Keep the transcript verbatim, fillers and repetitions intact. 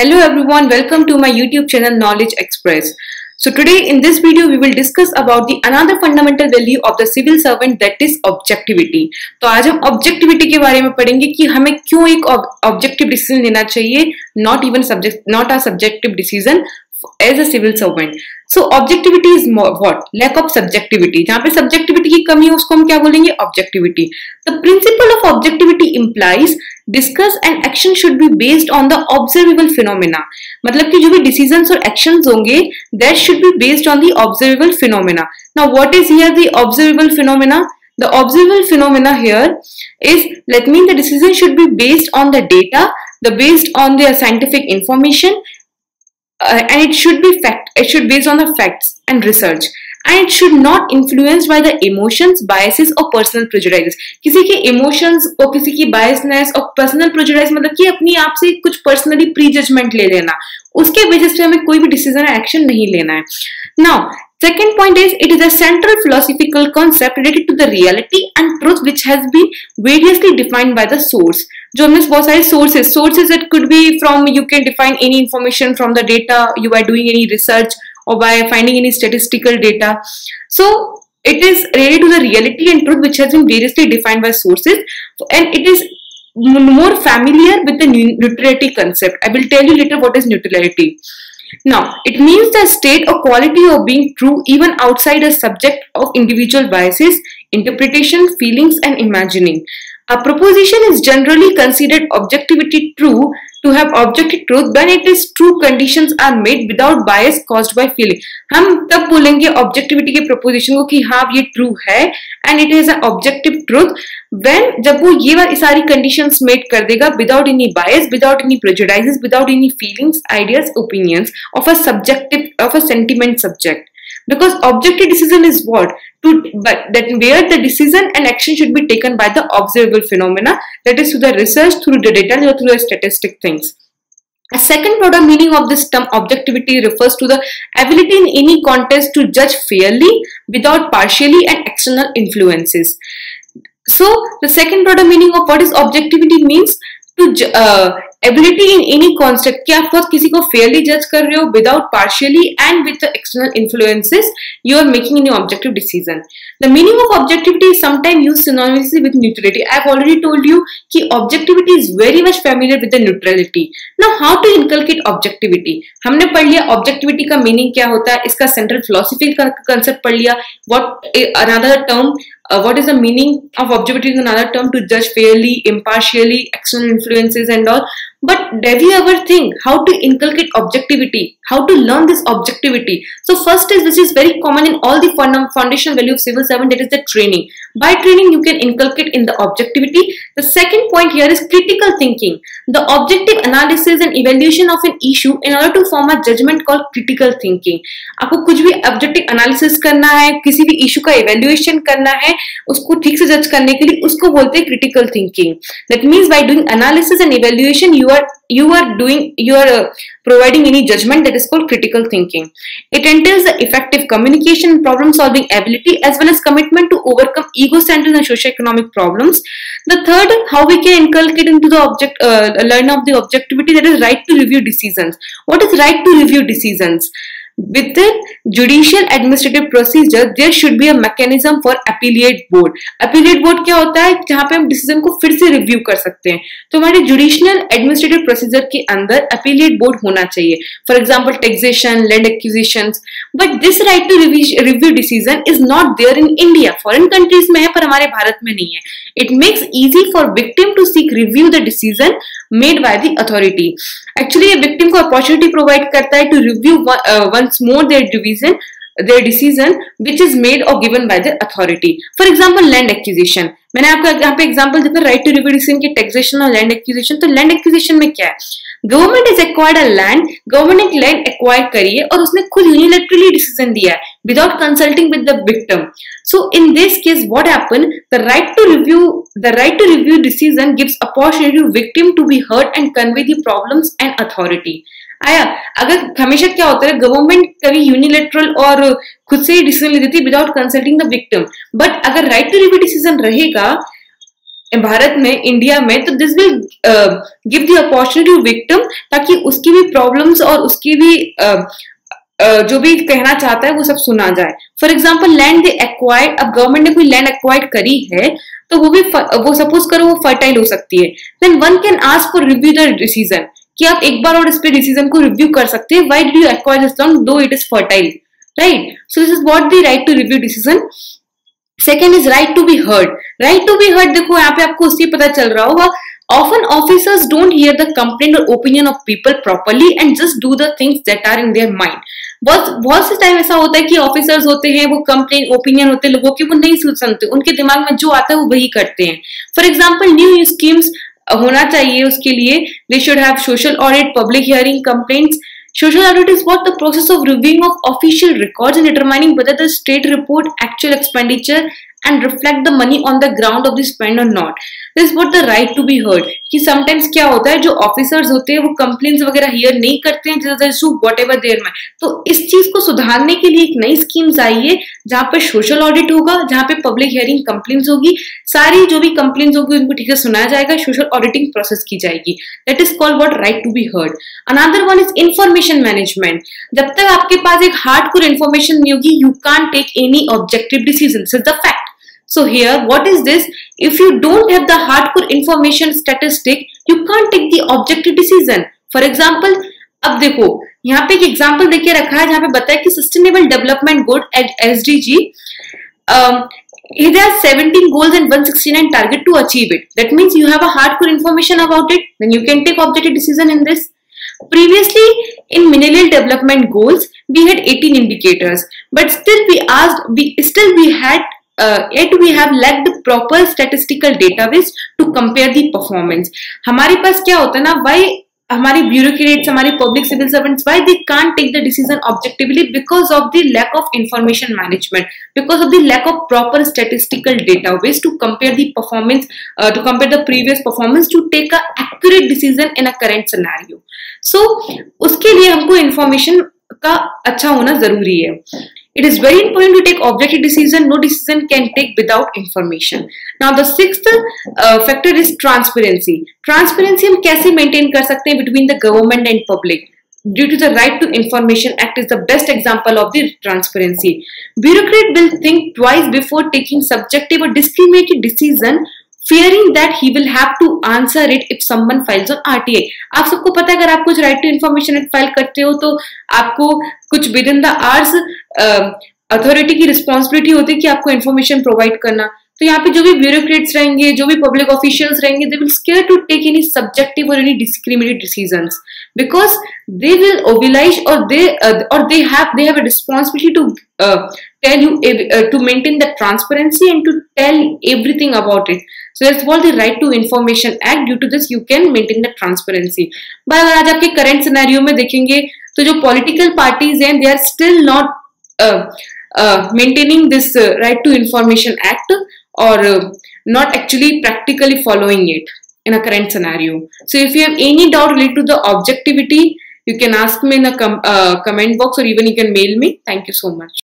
Hello everyone, welcome to my YouTube channel Knowledge Express. So today in this video we will discuss about the another fundamental value of the civil servant, that is objectivity. तो आज हम objectivity के बारे में पढ़ेंगे कि हमें क्यों एक objective decision लेना चाहिए, not even subject, not a subjective decision as a civil servant. So objectivity is more, what? Lack of subjectivity. जहाँ पे subjectivity की कमी है उसको हम क्या बोलेंगे? Objectivity. The principle of objectivity implies discuss and action should be based on the observable phenomena. मतलब कि जो भी decisions और actions होंगे that should be based on the observable phenomena. Now what is here the observable phenomena? The observable phenomena here is, let me, the decision should be based on the data, the based on the scientific information, uh, and it should be fact. It should be based on the facts and research. And it should not influenced by the emotions, biases or personal prejudices. किसी के emotions और किसी की biasness और personal prejudice मतलब कि अपनी आप से कुछ personally prejudgment ले लेना, उसके basis पे हमें कोई भी decision or action नहीं लेना है. Now, second point is, it is a central philosophical concept related to the reality and truth which has been variously defined by the source. जो हमने बहुत सारे sources, sources it could be from, you can define any information from the data, you are doing any research, or by finding any statistical data. So it is related to the reality and truth which has been variously defined by sources, and it is more familiar with the neutrality concept. I will tell you later what is neutrality. Now, it means the state or quality of being true even outside a subject of individual biases, interpretation, feelings and imagining. A proposition is generally considered objectivity true to have objective truth when it is true conditions are made without bias caused by feeling. हम तब बोलेंगे objectivity के proposition को कि हाँ ये true है and it is an objective truth when जब वो ये सारी conditions made कर देगा without any bias, without any prejudices, without any feelings, ideas, opinions of a subjective of a sentiment subject. Because objective decision is what? To, but that where the decision and action should be taken by the observable phenomena, that is through the research, through the data or through the statistic things. A second broader meaning of this term objectivity refers to the ability in any context to judge fairly without partially and external influences. So the second broader meaning of what is objectivity means to uh, ability in any concept कि आप first किसी को fairly judge कर रहे हो without partially and with the external influences, you are making any objective decision. The meaning of objectivity is sometimes used synonymously with neutrality. I have already told you कि objectivity is very much familiar with the neutrality. Now how to inculcate objectivity? हमने पढ़ लिया objectivity का meaning क्या होता है, इसका central philosophy का concept पढ़ लिया. What another term? Uh, what is the meaning of objectivity in another term? To judge fairly, impartially, external influences and all. But have you ever think how to inculcate objectivity? How to learn this objectivity? So first is, which is very common in all the foundational value of civil servant, that is the training. By training you can inculcate in the objectivity. The second point here is critical thinking. The objective analysis and evaluation of an issue in order to form a judgment called critical thinking. आपको कुछ भी objective analysis करना है, किसी भी issue का evaluation करना है, उसको ठीक से judge करने के लिए उसको बोलते हैं critical thinking. That means by doing analysis and evaluation you are you are doing you are uh, providing any judgment, that is called critical thinking. It entails the effective communication, problem solving ability as well as commitment to overcome ego-centered and socio-economic problems. The third, how we can inculcate into the object uh, learn of the objectivity, that is right to review decisions. What is right to review decisions? With the judicial administrative procedure, there should be a mechanism for appellate board. Appellate board क्या होता है? जहाँ पे हम decision को फिर से review कर सकते हैं. तो हमारे judicial administrative procedure के अंदर appellate board होना चाहिए. For example, taxation, land acquisitions. But this right to review, review decision is not there in India. Foreign countries में है पर हमारे भारत में नहीं है. It makes easy for victim to seek review the decision made by the authority. Actually, a victim को opportunity provide करता है to review one, uh, once more their division, their decision which is made or given by the authority. For example, land acquisition. मैंने आपको यहाँ पे example दिया right to review decision की taxation और land acquisition. तो land acquisition में क्या है? Government has acquired a land, government ने land acquire करी है और उसने खुद unilaterally decision दिया है without consulting with the victim. So in this case, what happened? The right to review, the right to review decision gives opportunity to victim to be heard and convey the problems and authority. आया, अगर हमेशा क्या होता है, government कभी unilateral और खुद से ही डिसीजन ले देती है without consulting the victim. But अगर राइट टू रिव्यू डिसीजन रहेगा भारत में, इंडिया में, तो this will give the opportunity to victim, ताकि उसकी भी प्रॉब्लम्स और उसकी भी uh, uh, जो भी कहना चाहता है वो सब सुना जाए. For example land they acquired, अब गवर्नमेंट ने कोई लैंड एक्वायर्ड करी है तो वो भी वो सपोज करो वो फर्टाइल हो सकती है, then one can ask for review the decision, कि आप एक बार और इस पे डिसीजन को रिव्यू कर सकते हैं. Why did you acquire this land though it is fertile, right? So this is what the right to review decision. Second is right to be heard. Right to be heard, देखो यहाँ पे आपको उससे पता चल रहा होगा, often officers don't hear the complaint or opinion of people properly and just do the things that are in their mind. बहुत बहुत से टाइम ऐसा होता है कि ऑफिसर्स होते हैं, वो कंप्लेन ओपिनियन होते हैं लोगों के, वो नहीं सुन सकते, उनके दिमाग में जो आता है वो वही करते हैं. फॉर एग्जाम्पल न्यू स्कीम्स होना चाहिए, उसके लिए they should have social audit, public hearing, complaints. Social audit is what the process of reviewing of official records and determining whether the state report actual expenditure and reflect the money on the ground of the spend or not. This is what the right to be heard. कि sometimes क्या होता है, जो officers होते हैं वो complaints वगैरह here नहीं करते हैं, जस्ट व्हाटएवर देयर माइंड. तो इस चीज को सुधारने के लिए एक नई स्कीम्स आई है जहां पे सोशल ऑडिट होगा, जहां पे पब्लिक हियरिंग कंप्लेंट्स होगी, सारी जो भी कंप्लेंट्स होगी उनको ठीक से सुनाया जाएगा, सोशल ऑडिटिंग प्रोसेस की जाएगी. That is called what right to be heard. Another one is information management. जब तक आपके पास एक हार्डकोर इन्फॉर्मेशन नहीं होगी, you can't take any objective decision. Is the fact. So here, what is this? If you don't have the hardcore information statistic, you can't take the objective decision. For example, अब देखो यहाँ पे एक example देके रखा है जहाँ पे बताया कि sustainable development goal at S D G, there are seventeen goals and one sixty-nine target to achieve it. That means you have a hardcore information about it, then you can take objective decision in this. Previously, in millennial development goals, we had eighteen indicators, but still we asked, we still we had Uh, yet we have lacked the proper statistical database to compare the performance. हमारे पास क्या होता है ना, why हमारे bureaucrats, हमारे public civil servants, why they can't take the decision objectively? Because of the lack of information management, because of the lack of proper statistical database to compare the performance, uh, to compare the previous performance to take a accurate decision in a current scenario. So उसके लिए हमको information का अच्छा होना जरूरी है. It is very important to take objective decision. No decision can take without information. Now the sixth uh, factor is transparency. Transparency हम कैसे maintain कर सकते हैं between the government and public? Due to the Right to Information Act is the best example of the transparency. Bureaucrat will think twice before taking subjective or discriminatory decision, fearing that he will have to answer it if someone files on R T I. आप सबको पता है अगर आप कुछ right to information act file करते हो तो आपको कुछ within the hours authority की रिस्पॉन्सिबिलिटी होती है कि आपको इन्फॉर्मेशन प्रोवाइड करना. तो यहाँ पे जो भी ब्यूरोक्रेट्स रहेंगे, जो भी पब्लिक ऑफिशियल्स रहेंगे, they will scare to take any subjective और any discriminatory decisions, because they will oblige और दे और they have they have a responsibility to tell you uh, to maintain the transparency and to tell everything about it. So that's called the Right to Information Act. Due to this you can maintain the transparency. But अगर आज आपके current scenario में देखेंगे तो जो political parties हैं, they are still not uh, uh, maintaining this uh, Right to Information Act or uh, not actually practically following it in a current scenario. So if you have any doubt related to the objectivity, you can ask me in the com uh, comment box or even you can mail me. Thank you so much.